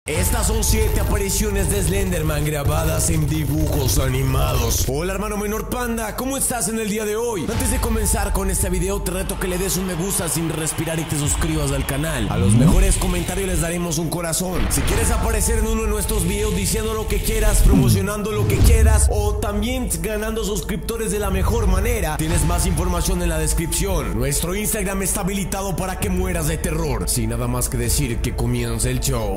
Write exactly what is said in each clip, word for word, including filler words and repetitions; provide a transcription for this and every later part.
Estas son siete apariciones de Slenderman grabadas en dibujos animados. Hola hermano menor panda, ¿cómo estás en el día de hoy? Antes de comenzar con este video te reto que le des un me gusta sin respirar y te suscribas al canal. A los mejores comentarios les daremos un corazón. Si quieres aparecer en uno de nuestros videos diciendo lo que quieras, promocionando lo que quieras o también ganando suscriptores de la mejor manera, tienes más información en la descripción. Nuestro Instagram está habilitado para que mueras de terror. Sin nada más que decir, que comience el show.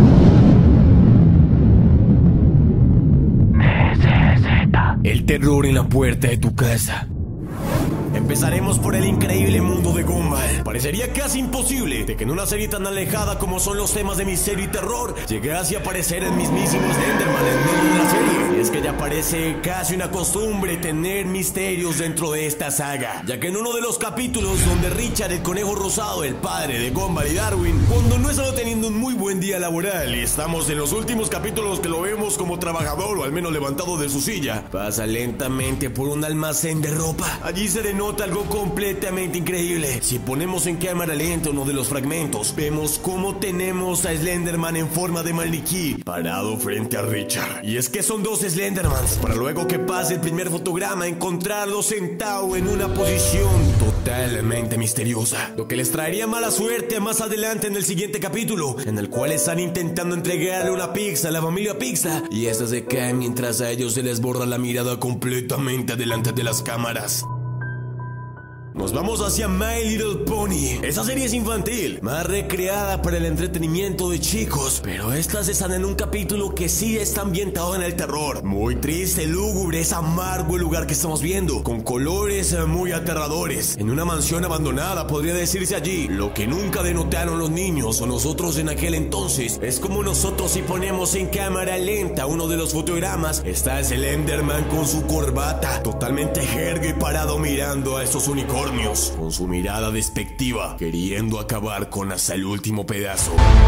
El terror en la puerta de tu casa. Empezaremos por el increíble mundo de Gumball. Parecería casi imposible de que en una serie tan alejada como son los temas de misterio y terror llegase a aparecer el mismísimo Slenderman en medio de la serie. Y es que ya parece casi una costumbre tener misterios dentro de esta saga, ya que en uno de los capítulos donde Richard el conejo rosado, el padre de Gumball y Darwin, cuando no estaba teniendo un muy buen día laboral y estamos en los últimos capítulos que lo vemos como trabajador o al menos levantado de su silla, pasa lentamente por un almacén de ropa. Allí se denota Nota algo completamente increíble. Si ponemos en cámara lenta uno de los fragmentos, vemos cómo tenemos a Slenderman en forma de maniquí parado frente a Richard. Y es que son dos Slendermans, para luego que pase el primer fotograma encontrarlo sentado en una posición totalmente misteriosa, lo que les traería mala suerte más adelante en el siguiente capítulo, en el cual están intentando entregarle una pizza a la familia Pizza y esta se cae mientras a ellos se les borra la mirada completamente delante de las cámaras. Nos vamos hacia My Little Pony. Esa serie es infantil, más recreada para el entretenimiento de chicos, pero estas están en un capítulo que sí está ambientado en el terror. Muy triste, lúgubre, es amargo el lugar que estamos viendo, con colores muy aterradores. En una mansión abandonada, podría decirse allí. Lo que nunca denotaron los niños o nosotros en aquel entonces es como nosotros si ponemos en cámara lenta uno de los fotogramas, está Slenderman con su corbata, totalmente jerga y parado mirando a estos unicornios con su mirada despectiva, queriendo acabar con hasta el último pedazo.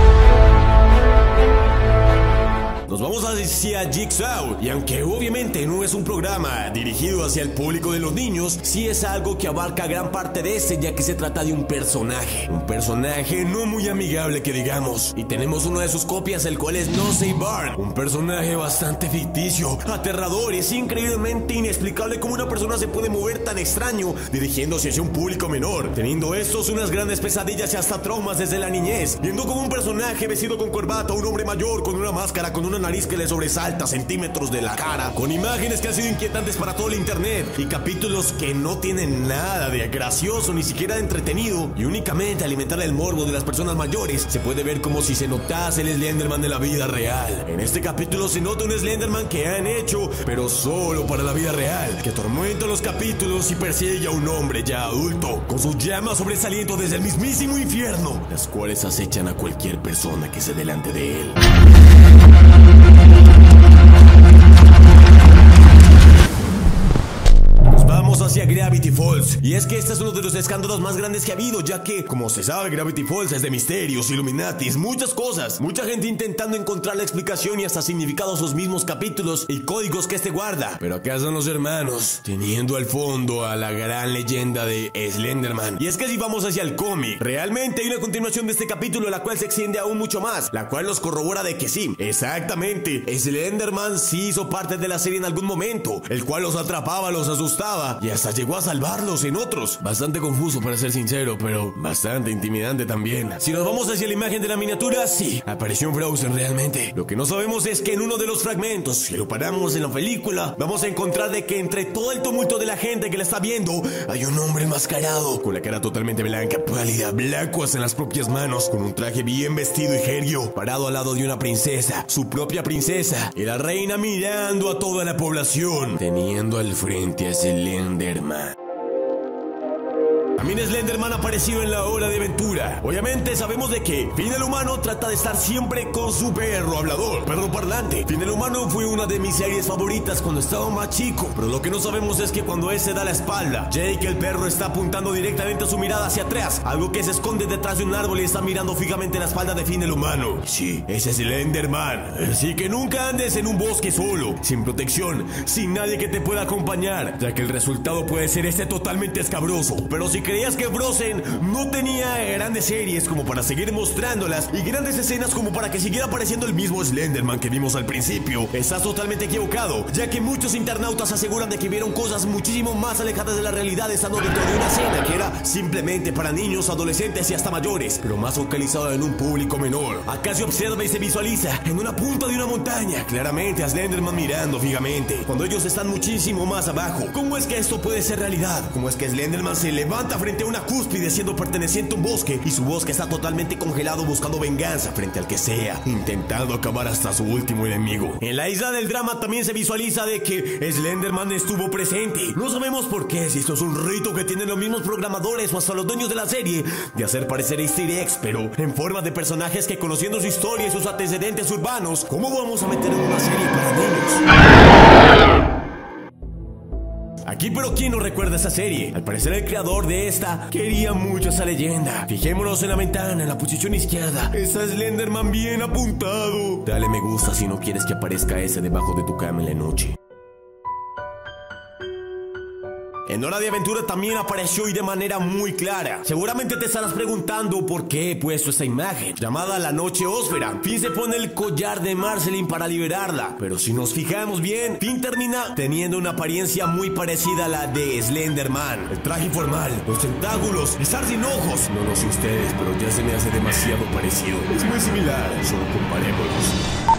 Nos vamos hacia Jigsaw, y aunque obviamente no es un programa dirigido hacia el público de los niños, sí es algo que abarca gran parte de este, ya que se trata de un personaje, un personaje no muy amigable que digamos, y tenemos una de sus copias, el cual es Nosey Barn, un personaje bastante ficticio, aterrador, y es increíblemente inexplicable cómo una persona se puede mover tan extraño dirigiéndose hacia un público menor, teniendo estos unas grandes pesadillas y hasta traumas desde la niñez, viendo como un personaje vestido con corbata, un hombre mayor con una máscara, con una nariz que le sobresalta centímetros de la cara, con imágenes que han sido inquietantes para todo el internet y capítulos que no tienen nada de gracioso ni siquiera de entretenido, y únicamente alimentar el morbo de las personas mayores, se puede ver como si se notase el Slenderman de la vida real. En este capítulo se nota un Slenderman que han hecho, pero solo para la vida real, que atormenta los capítulos y persigue a un hombre ya adulto, con sus llamas sobresaliendo desde el mismísimo infierno, las cuales acechan a cualquier persona que se delante de él. Vamos hacia Gravity Falls, y es que este es uno de los escándalos más grandes que ha habido, ya que, como se sabe, Gravity Falls es de misterios, Illuminatis, muchas cosas, mucha gente intentando encontrar la explicación y hasta significado a sus mismos capítulos y códigos que este guarda. Pero acá son los hermanos, teniendo al fondo a la gran leyenda de Slenderman. Y es que si vamos hacia el cómic, realmente hay una continuación de este capítulo, la cual se extiende aún mucho más, la cual nos corrobora de que sí, exactamente, Slenderman sí hizo parte de la serie en algún momento, el cual los atrapaba, los asustaba y hasta llegó a salvarlos en otros. Bastante confuso para ser sincero, pero bastante intimidante también. Si nos vamos hacia la imagen de la miniatura, sí, apareció en Frozen realmente. Lo que no sabemos es que en uno de los fragmentos, si lo paramos en la película, vamos a encontrar de que entre todo el tumulto de la gente que la está viendo, hay un hombre enmascarado, con la cara totalmente blanca, pálida, blancuas en las propias manos, con un traje bien vestido y jerguio, parado al lado de una princesa, su propia princesa, y la reina mirando a toda la población, teniendo al frente a Slenderman. También Slenderman ha aparecido en La Hora de Aventura. Obviamente sabemos de que Finn el Humano trata de estar siempre con su perro hablador, perro parlante. Finn el Humano fue una de mis series favoritas cuando estaba más chico, pero lo que no sabemos es que cuando ese da la espalda, Jake el perro está apuntando directamente su mirada hacia atrás, algo que se esconde detrás de un árbol y está mirando fijamente la espalda de Finn el Humano. Sí, ese es Slenderman. Así que nunca andes en un bosque solo, sin protección, sin nadie que te pueda acompañar, ya que el resultado puede ser este totalmente escabroso. Pero si creías es que Frozen no tenía grandes series como para seguir mostrándolas y grandes escenas como para que siguiera apareciendo el mismo Slenderman que vimos al principio. Estás totalmente equivocado, ya que muchos internautas aseguran de que vieron cosas muchísimo más alejadas de la realidad estando dentro de una escena que era simplemente para niños, adolescentes y hasta mayores, pero más focalizado en un público menor. Acá se observa y se visualiza en una punta de una montaña, claramente a Slenderman mirando fijamente, cuando ellos están muchísimo más abajo. ¿Cómo es que esto puede ser realidad? ¿Cómo es que Slenderman se levanta frente a una cúspide siendo perteneciente a un bosque y su bosque está totalmente congelado buscando venganza frente al que sea, intentando acabar hasta su último enemigo? En la isla del drama también se visualiza de que Slenderman estuvo presente. No sabemos por qué, si esto es un rito que tienen los mismos programadores o hasta los dueños de la serie de hacer parecer easter eggs, pero en forma de personajes que, conociendo su historia y sus antecedentes urbanos, ¿cómo vamos a meter en una serie para niños? Aquí, pero ¿quién no recuerda esa serie? Al parecer el creador de esta quería mucho esa leyenda. Fijémonos en la ventana, en la posición izquierda. Está Slenderman bien apuntado. Dale me gusta si no quieres que aparezca ese debajo de tu cama en la noche. En Hora de Aventura también apareció y de manera muy clara. Seguramente te estarás preguntando por qué he puesto esta imagen, llamada la Noche Ósfera. Finn se pone el collar de Marceline para liberarla, pero si nos fijamos bien, Finn termina teniendo una apariencia muy parecida a la de Slenderman. El traje informal, los tentáculos, estar sin ojos. No lo sé ustedes, pero ya se me hace demasiado parecido. Es muy similar, solo comparémoslos.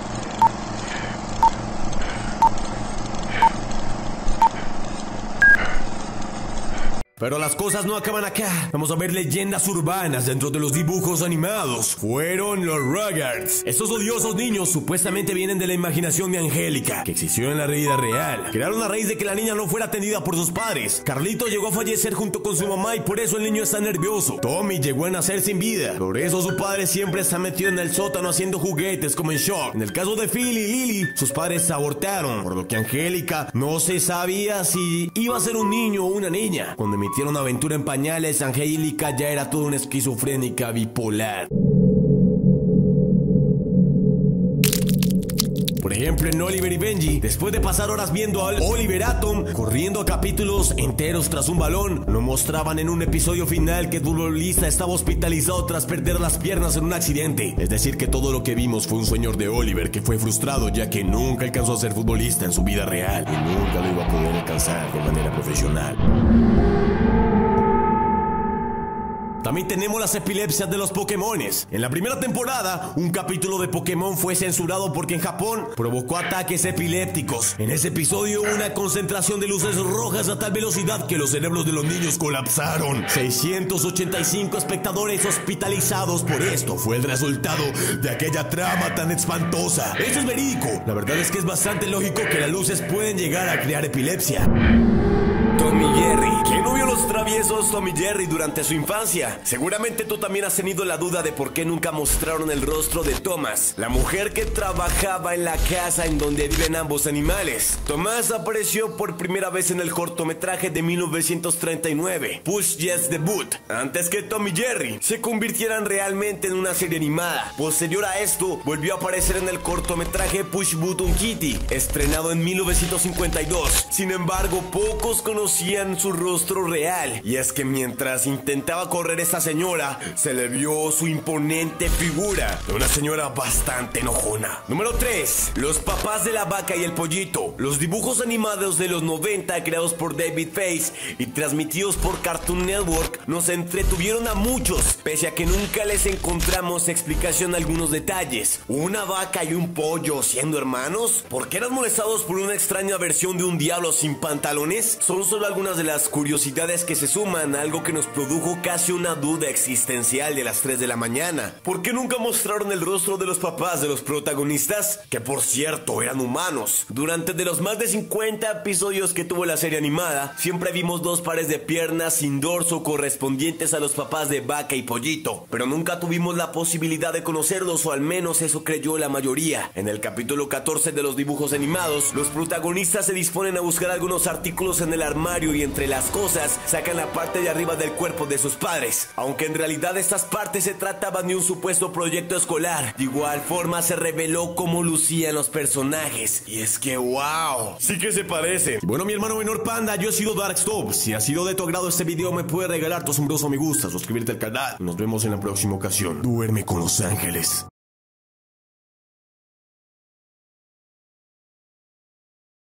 Pero las cosas no acaban acá. Vamos a ver leyendas urbanas dentro de los dibujos animados. Fueron los Rugrats. Estos odiosos niños supuestamente vienen de la imaginación de Angélica, que existió en la vida real. Crearon a raíz de que la niña no fuera atendida por sus padres. Carlito llegó a fallecer junto con su mamá y por eso el niño está nervioso. Tommy llegó a nacer sin vida. Por eso su padre siempre está metido en el sótano haciendo juguetes como en Shock. En el caso de Phil y Lily, sus padres abortaron, por lo que Angélica no se sabía si iba a ser un niño o una niña. Cuando emitieron Aventura en Pañales, Angélica ya era toda una esquizofrénica bipolar. Por ejemplo, en Oliver y Benji, después de pasar horas viendo a Oliver Atom corriendo a capítulos enteros tras un balón, lo mostraban en un episodio final que el futbolista estaba hospitalizado tras perder las piernas en un accidente. Es decir, que todo lo que vimos fue un sueño de Oliver que fue frustrado ya que nunca alcanzó a ser futbolista en su vida real y nunca lo iba a poder alcanzar de manera profesional. También tenemos las epilepsias de los Pokémones. En la primera temporada, un capítulo de Pokémon fue censurado porque en Japón provocó ataques epilépticos. En ese episodio hubo una concentración de luces rojas a tal velocidad que los cerebros de los niños colapsaron. seiscientos ochenta y cinco espectadores hospitalizados por esto fue el resultado de aquella trama tan espantosa. Eso es verídico. La verdad es que es bastante lógico que las luces pueden llegar a crear epilepsia. Tom y Jerry. ¿Quién no vio los traviesos Tom y Jerry durante su infancia? Seguramente tú también has tenido la duda de por qué nunca mostraron el rostro de Thomas, la mujer que trabajaba en la casa en donde viven ambos animales. Thomas apareció por primera vez en el cortometraje de mil novecientos treinta y nueve, Push Yes Debut, antes que Tom y Jerry se convirtieran realmente en una serie animada. Posterior a esto, volvió a aparecer en el cortometraje Push Button Kitty, estrenado en mil novecientos cincuenta y dos. Sin embargo, pocos conocían su rostro real, y es que mientras intentaba correr esta señora, se le vio su imponente figura de una señora bastante enojona. Número tres. Los papás de la vaca y el pollito. Los dibujos animados de los noventa creados por David Face y transmitidos por Cartoon Network nos entretuvieron a muchos, pese a que nunca les encontramos explicación a algunos detalles. ¿Una vaca y un pollo siendo hermanos? ¿Por qué eran molestados por una extraña versión de un diablo sin pantalones? Son solo algunas de las curiosidades que se suman a algo que nos produjo casi una duda existencial de las tres de la mañana. ¿Por qué nunca mostraron el rostro de los papás de los protagonistas? Que por cierto eran humanos. Durante de los más de cincuenta episodios que tuvo la serie animada, siempre vimos dos pares de piernas sin dorso correspondientes a los papás de vaca y pollito, pero nunca tuvimos la posibilidad de conocerlos, o al menos eso creyó la mayoría. En el capítulo catorce de los dibujos animados, los protagonistas se disponen a buscar algunos artículos en el armario armario y entre las cosas sacan la parte de arriba del cuerpo de sus padres, aunque en realidad estas partes se trataban de un supuesto proyecto escolar. De igual forma se reveló cómo lucían los personajes, y es que wow, sí que se parece. Bueno, mi hermano menor Panda, yo he sido Darkstop. Si ha sido de tu agrado este video, me puedes regalar tu asombroso me gusta, suscribirte al canal. Nos vemos en la próxima ocasión. Duerme con los ángeles.